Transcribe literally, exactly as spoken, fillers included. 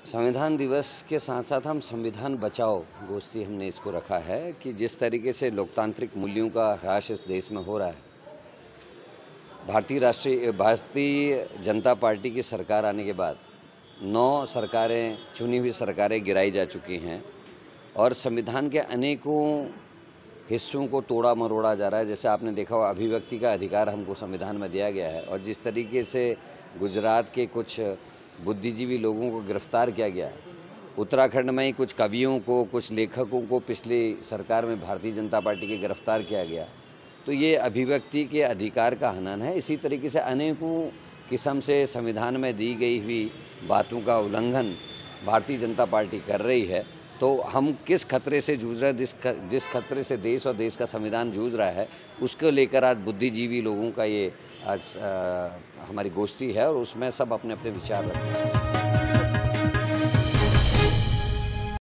संविधान दिवस के साथ साथ हम संविधान बचाओ गोष्ठी हमने इसको रखा है कि जिस तरीके से लोकतांत्रिक मूल्यों का ह्रास इस देश में हो रहा है, भारतीय राष्ट्रीय भारतीय जनता पार्टी की सरकार आने के बाद नौ सरकारें, चुनी हुई सरकारें गिराई जा चुकी हैं और संविधान के अनेकों हिस्सों को तोड़ा मरोड़ा जा रहा है। जैसे आपने देखा होगा, अभिव्यक्ति का अधिकार हमको संविधान में दिया गया है और जिस तरीके से गुजरात के कुछ बुद्धिजीवी लोगों को गिरफ्तार किया गया, उत्तराखंड में ही कुछ कवियों को, कुछ लेखकों को पिछली सरकार में भारतीय जनता पार्टी के गिरफ्तार किया गया, तो ये अभिव्यक्ति के अधिकार का हनन है। इसी तरीके से अनेकों किस्म से संविधान में दी गई हुई बातों का उल्लंघन भारतीय जनता पार्टी कर रही है। तो हम किस खतरे से जूझ रहे हैं, जिस जिस खतरे से देश और देश का संविधान जूझ रहा है, उसको लेकर आज बुद्धिजीवी लोगों का ये आज आ, हमारी गोष्ठी है और उसमें सब अपने अपने विचार रखते हैं।